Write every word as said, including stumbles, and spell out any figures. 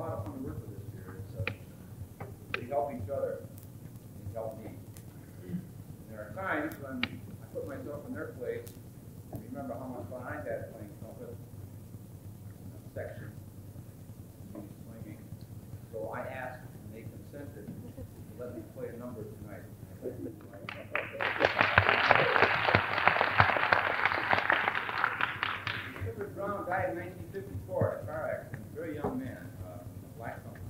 lot of fun to work with this year. It's, uh, we help each other. We help me. And there are times when I put myself in their place and remember how much fun I had playing trumpet in a section, swinging. So I asked, and they consented to let me play a number tonight. Clifford Brown died in nineteen fifty-four in a car accident. Very young man, uh, black company.